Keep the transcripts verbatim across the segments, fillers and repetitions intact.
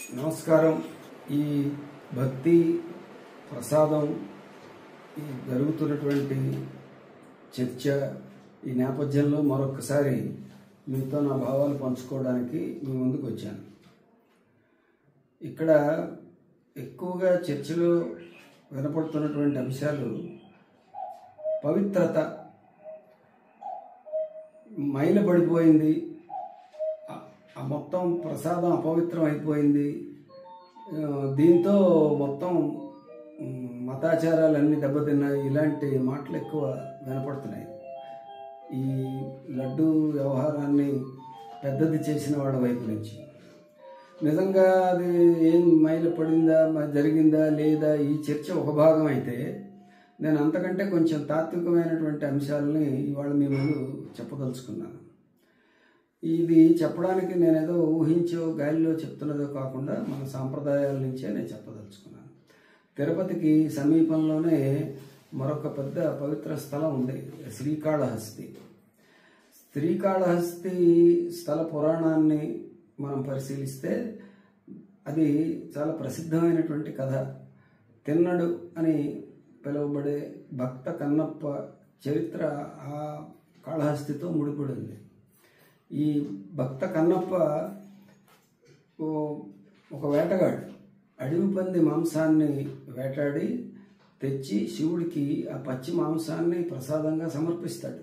నమస్కారం. ఈ భక్తి ప్రసాదం ఈ జరుగుతున్నటువంటి చర్చ ఈ నేపథ్యంలో మరొకసారి మీతో నా భావాలు పంచుకోవడానికి మీ ముందుకు వచ్చాను. ఇక్కడ ఎక్కువగా చర్చలో వినపడుతున్నటువంటి అంశాలు పవిత్రత మైల పడిపోయింది, ఆ మొత్తం ప్రసాదం అపవిత్రం అయిపోయింది, దీంతో మొత్తం మతాచారాలన్నీ దెబ్బతిన్నాయి, ఇలాంటి మాటలు ఎక్కువ వినపడుతున్నాయి. ఈ లడ్డు వ్యవహారాన్ని పెద్దది చేసిన వాళ్ళ వైపు నుంచి నిజంగా అది ఏం మైల పడిందా జరిగిందా లేదా ఈ చర్చ ఒక భాగం అయితే, నేను అంతకంటే కొంచెం తాత్వికమైనటువంటి అంశాలని ఇవాళ మీ ముందు చెప్పదలుచుకున్నాను. ఇది చెప్పడానికి నేనేదో ఊహించో గాలిలో చెప్తున్నదో కాకుండా మన సాంప్రదాయాల నుంచే నేను చెప్పదలుచుకున్నాను. తిరుపతికి సమీపంలోనే మరొక పెద్ద పవిత్ర స్థలం ఉంది, శ్రీకాళహస్తి. శ్రీకాళహస్తి స్థల పురాణాన్ని మనం పరిశీలిస్తే అది చాలా ప్రసిద్ధమైనటువంటి కథ. తిన్నడు అని పిలువబడే భక్త కన్నప్ప చరిత్ర ఆ కాళహస్తితో ముడిపడి ఉంది. ఈ భక్త కన్నప్ప ఒక వేటగాడు, అడవి పంది మాంసాన్ని వేటాడి తెచ్చి శివుడికి ఆ పచ్చి మాంసాన్ని ప్రసాదంగా సమర్పిస్తాడు.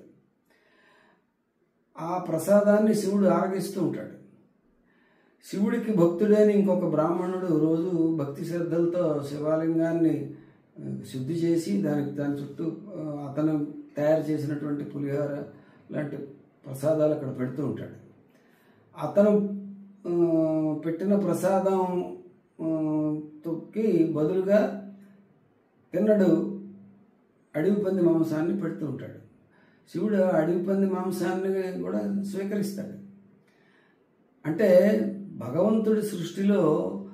ఆ ప్రసాదాన్ని శివుడు ఆరగిస్తూ ఉంటాడు. శివుడికి భక్తుడైన ఇంకొక బ్రాహ్మణుడు రోజు భక్తి శ్రద్ధలతో శివలింగాన్ని శుద్ధి చేసి దానికి దాని చుట్టూ అతను తయారు చేసినటువంటి పులిహోర లాంటి ప్రసాదాలు అక్కడ పెడుతూ ఉంటాడు. అతను పెట్టిన ప్రసాదం తొక్కి బదులుగా తిన్నడు అడవి పంది మాంసాన్ని పెడుతూ ఉంటాడు. శివుడు అడవి పంది మాంసాన్ని కూడా స్వీకరిస్తాడు. అంటే భగవంతుడి సృష్టిలో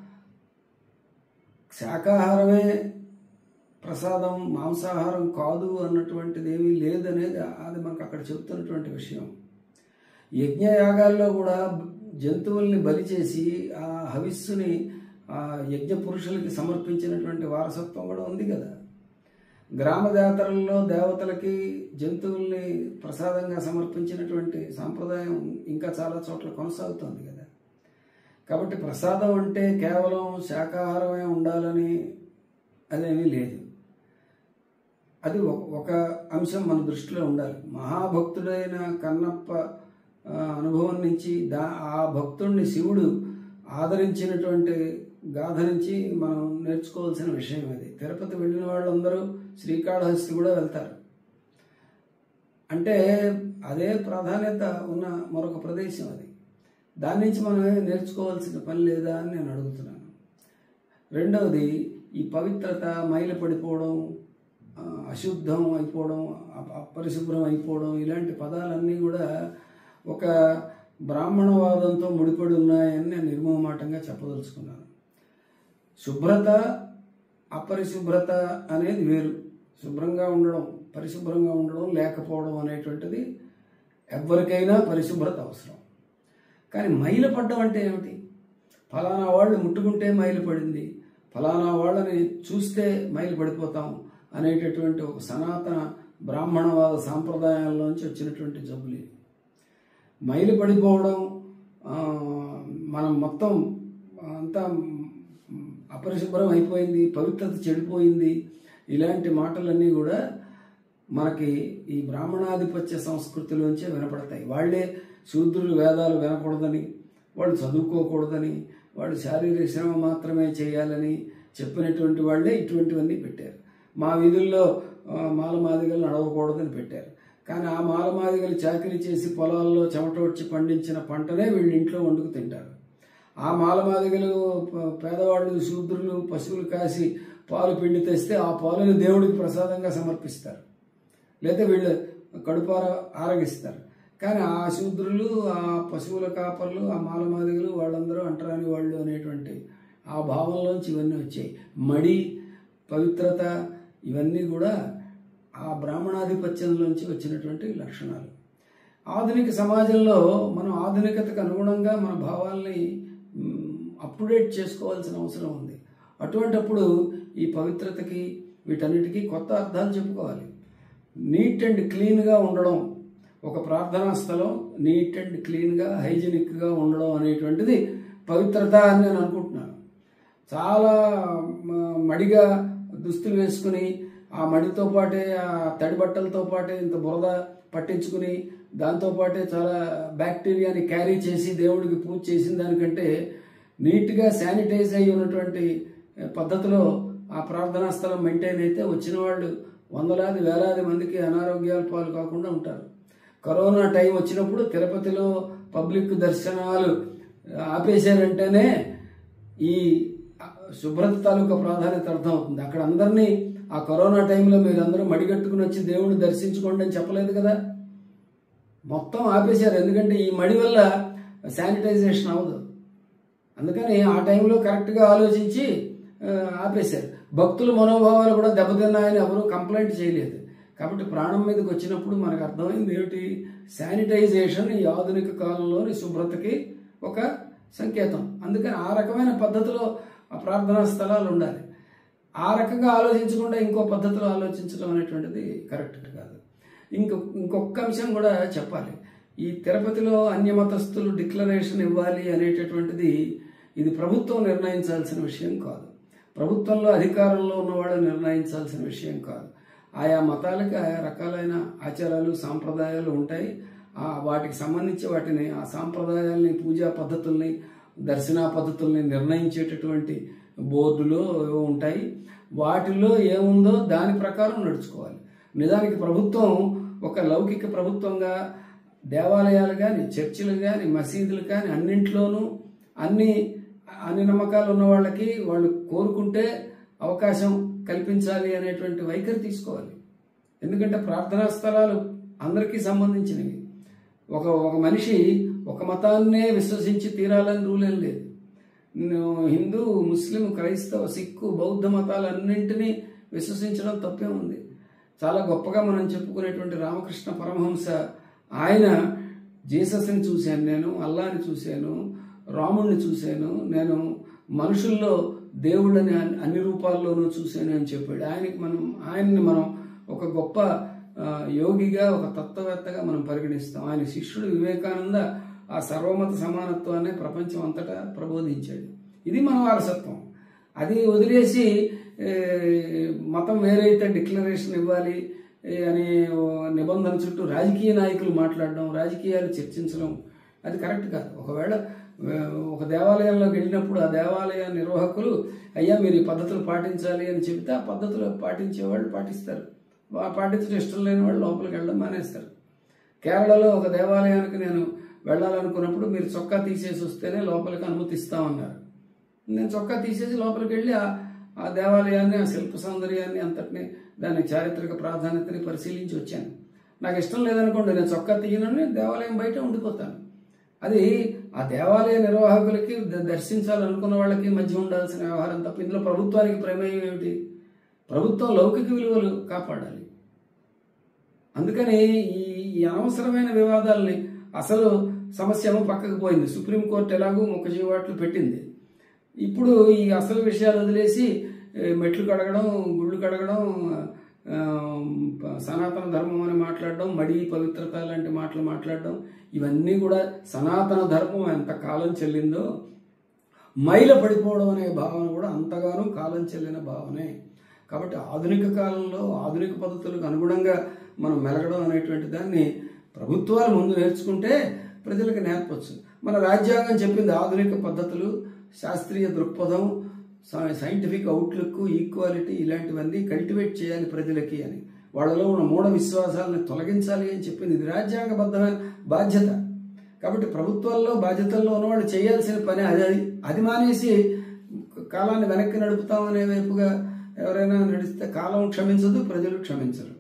శాకాహారమే ప్రసాదం, మాంసాహారం కాదు అన్నటువంటిది ఏమీ లేదనేది అది మనకు అక్కడ చెప్తున్నటువంటి విషయం. యజ్ఞయాగాల్లో కూడా జంతువుల్ని బలి చేసి ఆ హవిస్సుని ఆ యజ్ఞ పురుషులకి సమర్పించినటువంటి వారసత్వం కూడా ఉంది కదా. గ్రామ జాతరల్లో దేవతలకి జంతువుల్ని ప్రసాదంగా సమర్పించినటువంటి సాంప్రదాయం ఇంకా చాలా చోట్ల కొనసాగుతుంది కదా. కాబట్టి ప్రసాదం అంటే కేవలం శాకాహారమే ఉండాలని అదేమీ లేదు. అది ఒక అంశం మన దృష్టిలో ఉండాలి. మహాభక్తుడైన కన్నప్ప అనుభవం నుంచి దా ఆ భక్తుడిని శివుడు ఆదరించినటువంటి గాథ నుంచి మనం నేర్చుకోవాల్సిన విషయం అది. తిరుపతి వెళ్ళిన వాళ్ళందరూ శ్రీకాళహస్తి కూడా వెళ్తారు. అంటే అదే ప్రాధాన్యత ఉన్న మరొక ప్రదేశం అది. దాని నుంచి మనం నేర్చుకోవాల్సిన పని లేదా అని నేను అడుగుతున్నాను. రెండవది, ఈ పవిత్రత మైల పడిపోవడం, అశుద్ధం అయిపోవడం, అపరిశుభ్రం అయిపోవడం, ఇలాంటి పదాలన్నీ కూడా ఒక బ్రాహ్మణవాదంతో ముడిపడి ఉన్నాయని నేను నిర్మోహమాటంగా చెప్పదలుచుకున్నాను. శుభ్రత అపరిశుభ్రత అనేది వేరు. శుభ్రంగా ఉండడం, పరిశుభ్రంగా ఉండడం, లేకపోవడం అనేటువంటిది ఎవరికైనా పరిశుభ్రత అవసరం. కానీ మైల పడ్డం అంటే ఏమిటి? ఫలానా వాళ్ళు ముట్టుకుంటే మైలు పడింది, ఫలానా వాళ్ళని చూస్తే మైలు పడిపోతాం అనేటటువంటి ఒక సనాతన బ్రాహ్మణవాద సాంప్రదాయాల్లోంచి వచ్చినటువంటి జబ్బులు. మైలు పడిపోవడం, మనం మొత్తం అంతా అపరిశుభ్రం అయిపోయింది, పవిత్రత చెడిపోయింది, ఇలాంటి మాటలన్నీ కూడా మనకి ఈ బ్రాహ్మణాధిపత్య సంస్కృతిలోంచే వినపడతాయి. వాళ్లే శూద్రులు వేదాలు వినకూడదని, వాళ్ళు చదువుకోకూడదని, వాళ్ళు శారీరక శ్రమ మాత్రమే చేయాలని చెప్పినటువంటి వాళ్లే ఇటువంటివన్నీ పెట్టారు. మా వీధుల్లో మాలమాదిగలు నడవకూడదని పెట్టారు. కానీ ఆ మాలమాదిగలు చాకరీ చేసి పొలాల్లో చెమట వచ్చి పండించిన పంటనే వీళ్ళు ఇంట్లో వండుకు తింటారు. ఆ మాలమాదిగలు పేదవాళ్ళు శూద్రులు పశువులు కాసి పాలు పిండి తెస్తే ఆ పాలను దేవుడికి ప్రసాదంగా సమర్పిస్తారు, లేదా వీళ్ళు కడుపార ఆరగిస్తారు. కానీ ఆ శూద్రులు, ఆ పశువుల కాపర్లు, ఆ మాలమాదిగలు వాళ్ళందరూ అంటరాని వాళ్ళు అనేటువంటి ఆ భావంలోంచి ఇవన్నీ వచ్చాయి. మడి, పవిత్రత ఇవన్నీ కూడా ఆ బ్రాహ్మణాధిపత్యంలోంచి వచ్చినటువంటి లక్షణాలు. ఆధునిక సమాజంలో మనం ఆధునికతకు అనుగుణంగా మన భావాల్ని అప్డేట్ చేసుకోవాల్సిన అవసరం ఉంది. అటువంటప్పుడు ఈ పవిత్రతకి వీటన్నిటికీ కొత్త అర్థాలు చెప్పుకోవాలి. నీట్ అండ్ క్లీన్గా ఉండడం, ఒక ప్రార్థనా స్థలం నీట్ అండ్ క్లీన్గా హైజీనిక్గా ఉండడం అనేటువంటిది పవిత్రత అని నేను అనుకుంటున్నాను. చాలా మడిగా దుస్తులు వేసుకుని ఆ మడితో పాటే ఆ తడి బట్టలతో పాటే ఇంత బురద పట్టించుకుని దాంతోపాటే చాలా బ్యాక్టీరియాని క్యారీ చేసి దేవుడికి పూజ చేసిన దానికంటే నీట్గా శానిటైజ్ అయ్యి ఉన్నటువంటి పద్ధతిలో ఆ ప్రార్థనా స్థలం మెయింటైన్ అయితే వచ్చిన వాళ్ళు వందలాది వేలాది మందికి అనారోగ్యాల పాలు కాకుండా ఉంటారు. కరోనా టైం వచ్చినప్పుడు తిరుపతిలో పబ్లిక్ దర్శనాలు ఆపేశారంటేనే ఈ శుభ్రత తాలూకా ప్రాధాన్యత అర్థమవుతుంది. అక్కడ అందరినీ ఆ కరోనా టైంలో మీరందరూ మడిగట్టుకుని వచ్చి దేవుడిని దర్శించుకోండి అని చెప్పలేదు కదా, మొత్తం ఆపేశారు. ఎందుకంటే ఈ మడి వల్ల శానిటైజేషన్ అవ్వదు. అందుకని ఆ టైంలో కరెక్ట్గా ఆలోచించి ఆపేశారు. భక్తుల మనోభావాలు కూడా దెబ్బతిన్నాయని ఎవరూ కంప్లైంట్ చేయలేదు. కాబట్టి ప్రాణం మీదకి వచ్చినప్పుడు మనకు అర్థమైంది ఏమిటి, శానిటైజేషన్ ఈ ఆధునిక కాలంలోని శుభ్రతకి ఒక సంకేతం. అందుకని ఆ రకమైన పద్ధతిలో ఆ ప్రార్థనా స్థలాలు ఉండాలి. ఆ రకంగా ఆలోచించకుండా ఇంకో పద్ధతిలో ఆలోచించడం అనేటువంటిది కరెక్ట్ కాదు. ఇంకొ ఇంకొక అంశం కూడా చెప్పాలి. ఈ తిరుపతిలో అన్యమతస్థులు డిక్లరేషన్ ఇవ్వాలి అనేటటువంటిది ఇది ప్రభుత్వం నిర్ణయించాల్సిన విషయం కాదు. ప్రభుత్వంలో అధికారంలో ఉన్నవాళ్ళు నిర్ణయించాల్సిన విషయం కాదు. ఆయా మతాలకి ఆయా రకాలైన ఆచారాలు సాంప్రదాయాలు ఉంటాయి. వాటికి సంబంధించి వాటిని ఆ సాంప్రదాయాల్ని పూజా పద్ధతుల్ని దర్శనా పద్ధతుల్ని నిర్ణయించేటటువంటి బోర్డులో ఉంటాయి. వాటిల్లో ఏముందో దాని ప్రకారం నడుచుకోవాలి. నిజానికి ప్రభుత్వం ఒక లౌకిక ప్రభుత్వంగా దేవాలయాలు కానీ చర్చిలు కానీ మసీదులు కానీ అన్నింట్లోనూ అన్ని అన్ని నమ్మకాలు ఉన్న వాళ్ళకి వాళ్ళు కోరుకుంటే అవకాశం కల్పించాలి అనేటువంటి వైఖరి తీసుకోవాలి. ఎందుకంటే ప్రార్థనా స్థలాలు అందరికీ సంబంధించినవి. ఒక ఒక మనిషి ఒక మతాన్నే విశ్వసించి తీరాలని రూల్ ఏం లేదు. హిందూ, ముస్లిం, క్రైస్తవ, సిక్కు, బౌద్ధ మతాలన్నింటినీ విశ్వసించడం తప్పే ఉంది. చాలా గొప్పగా మనం చెప్పుకునేటువంటి రామకృష్ణ పరమహంస ఆయన జీసస్ని చూశాను, నేను అల్లాని చూశాను, రాముడిని చూశాను, నేను మనుషుల్లో దేవుళ్ళని అన్ని రూపాల్లోనూ చూశాను అని చెప్పాడు. ఆయనకి మనం ఆయన్ని మనం ఒక గొప్ప యోగిగా ఒక తత్వవేత్తగా మనం పరిగణిస్తాం. ఆయన శిష్యుడు వివేకానంద ఆ సర్వమత సమానత్వాన్ని ప్రపంచం అంతటా ప్రబోధించాడు. ఇది మన వారసత్వం. అది వదిలేసి మతం వేరైతే డిక్లరేషన్ ఇవ్వాలి అనే నిబంధన చుట్టూ రాజకీయ నాయకులు మాట్లాడడం, రాజకీయాలు చర్చించడం అది కరెక్ట్ కాదు. ఒకవేళ ఒక దేవాలయంలోకి వెళ్ళినప్పుడు ఆ దేవాలయ నిర్వాహకులు అయ్యా మీరు ఈ పద్ధతులు పాటించాలి అని చెబితే ఆ పద్ధతులు పాటించే వాళ్ళు పాటిస్తారు. పాటించడం ఇష్టం లేని వాళ్ళు లోపలికి వెళ్ళడం మానేస్తారు. కేరళలో ఒక దేవాలయానికి నేను వెళ్ళాలనుకున్నప్పుడు మీరు చొక్కా తీసేసి వస్తేనే లోపలికి అనుమతిస్తామన్నారు. నేను చొక్కా తీసేసి లోపలికి వెళ్ళి ఆ దేవాలయాన్ని, ఆ శిల్ప సౌందర్యాన్ని అంతటిని, దాని చారిత్రక ప్రాధాన్యతని పరిశీలించి వచ్చాను. నాకు ఇష్టం లేదనుకోండి, నేను చొక్కా తీయనని దేవాలయం బయట ఉండిపోతాను. అది ఆ దేవాలయ నిర్వాహకులకి దర్శించాలనుకున్న వాళ్ళకి మధ్య ఉండాల్సిన వ్యవహారం తప్ప ఇందులో ప్రభుత్వానికి ప్రమేయం ఏమిటి? ప్రభుత్వం లౌకిక విలువలు కాపాడాలి. అందుకని ఈ అనవసరమైన వివాదాలని అసలు సమస్య పక్కకు పోయింది. సుప్రీంకోర్టు ఎలాగూ ముఖజీవాట్లు పెట్టింది. ఇప్పుడు ఈ అసలు విషయాలు వదిలేసి మెట్లు కడగడం, గుళ్ళు కడగడం, సనాతన ధర్మం అని మాట్లాడడం, మడి పవిత్రత లాంటి మాటలు మాట్లాడడం, ఇవన్నీ కూడా సనాతన ధర్మం ఎంత కాలం చెల్లిందో మైల పడిపోవడం అనే భావన కూడా అంతగానూ కాలం చెల్లిన భావనే. కాబట్టి ఆధునిక కాలంలో ఆధునిక పద్ధతులకు అనుగుణంగా మనం మెలగడం అనేటువంటి దాన్ని ప్రభుత్వాలు ముందు నేర్చుకుంటే ప్రజలకు నేర్పచ్చు. మన రాజ్యాంగం చెప్పింది ఆధునిక పద్ధతులు, శాస్త్రీయ దృక్పథం, సైంటిఫిక్ అవుట్లుక్, ఈక్వాలిటీ ఇలాంటివన్నీ కల్టివేట్ చేయాలి ప్రజలకి అని. వాళ్ళలో ఉన్న మూఢ విశ్వాసాలను తొలగించాలి అని చెప్పింది. ఇది రాజ్యాంగబద్ధమైన బాధ్యత. కాబట్టి ప్రభుత్వాల్లో బాధ్యతల్లో ఉన్నవాళ్ళు చేయాల్సిన పని అది. అది మానేసి కాలాన్ని వెనక్కి నడుపుతామనే వైపుగా ఎవరైనా నడిస్తే కాలం క్షమించదు, ప్రజలు క్షమించరు.